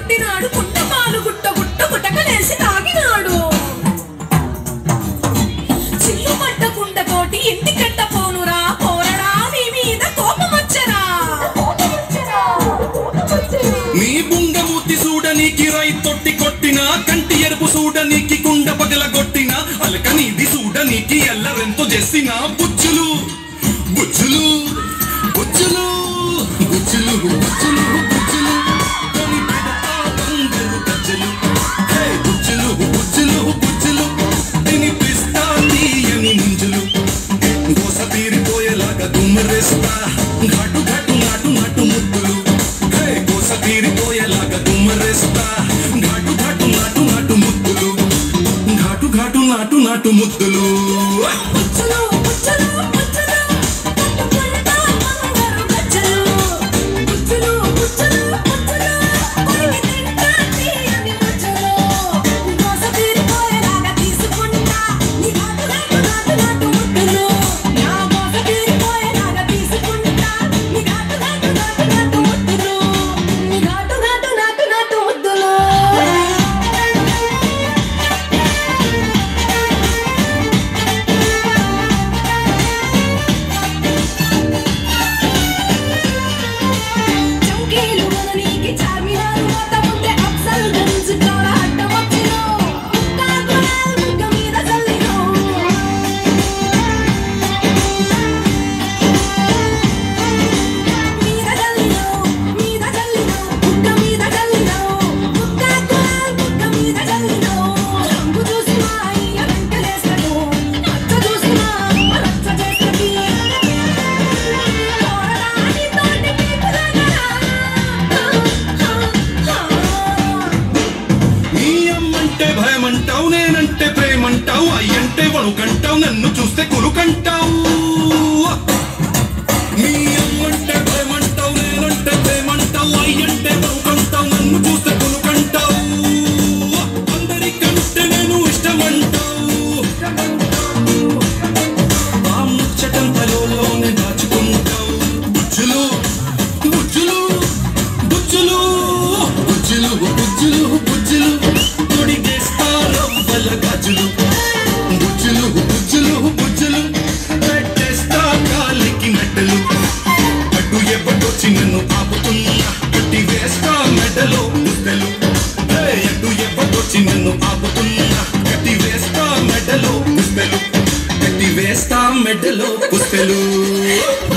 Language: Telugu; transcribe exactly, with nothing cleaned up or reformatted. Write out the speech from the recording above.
కొట్టినాడు కుంట పాలు గుట్ట గుట్ట గుట్టకలేసి తాగినాడు చిల్లు పట్టకుండ కోటి ఇంటి కట్ట పోనురా పోరడా నీ మీద కోపం వచ్చరా నీ బుంగమూతి చూడనీకి రై తొట్టి కొట్టినా కంటి ఎరుపు చూడనీకి కుండ పగల కొట్టినా అలక నీది చూడనీకి ఎల్లరెంతో చేసినా బుచ్చులు బుచ్చులు బుచ్చులు బుచ్చులు బుచ్చులు బుచ్చులు కొని పెడతా అందరు గజ్జలు హే బుచ్చులు బుచ్చులు బుచ్చులు తినిపిస్తా తీయని ముంజులు గోస తీరిపోయేలాగా దుమ్మరేస్తా ఘాటు ఘాటు నాటు నాటు ముద్దులు హే గోస తీరిపోయేలాగా దుమ్మరేస్తా ఘాటు ఘాటు నాటు నాటు ముద్దులు ఘాటు ఘాటు నాటు నాటు ముద్దులు బుచ్చులు బుచ్చులు బుచ్చులు పట్టుకుంటా బంగారు గజ్జలు బుచ్చులు బుచ్చులు బుచ్చులు కొరికి తింటా తీయని ముజ్జలు దోస తీరిపోయేలాగా తీసుకుంటా నీ ఘాటు ఘాటు నాటు నాటు ముద్దులు నా దోస తీరిపోయేలాగా తీసుకుంటా నీ ఘాటు ఘాటు నాటు నాటు ముద్దులు నీ ఘాటు ఘాటు నాటు నాటు ముద్దులు చౌకీలు మననీకి చార్మినార్ మోత ముందే అఫ్జల్ గంజ్ కాడ అడ్డమొచ్చినో ముక్కా గులాల్ ముక్క మీద జల్లినో మీద జల్లినో మీద జల్లినో ముక్క మీద జల్లినో ముక్కా గులాల్ ముక్క మీద జల్లినో రంగు చూసి మా అయ్య వెంటలేస్తాడు మచ్చ చూసి మా అమ్మ రచ్చ చేస్తది పోరడాని తోటి పీకు దగ్గర నీ అమ్మంటే భయమంటావు నేనంటే ప్రేమంటావు అయ్యంటే వణుకంటావు నన్ను చూస్తే కురుకంటావు నీ అమ్మంటే భయమంటావు నేనంటే ప్రేమంటావు అయ్యంటే వణుకంటావు నన్ను చూస్తే కురుకంటావు అందరికంటే నేను ఇష్టమంటావు ఆ ముచ్చటంతలోనే దాచుకుంటావు బుజ్జులు బుజ్జులు బుజ్జులు బుజ్జులు బుజ్జులు బుజ్జులు తొడిగేస్తా రవ్వల గాజులు బుజ్జులు బుజ్జులు బుజ్జులు పెట్టేస్తా కాలికి మెట్టలు అడ్డు ఎవ్వటొచ్చి నన్ను ఆపుతున్నా కట్టి వేస్తా మెడలో పుస్తలు అడ్డు ఎవ్వటొచ్చి నన్ను ఆపుతున్నా కట్టి వేస్తా మెడలో పుస్తలు కట్టి వేస్తా మెడలో పుస్తలు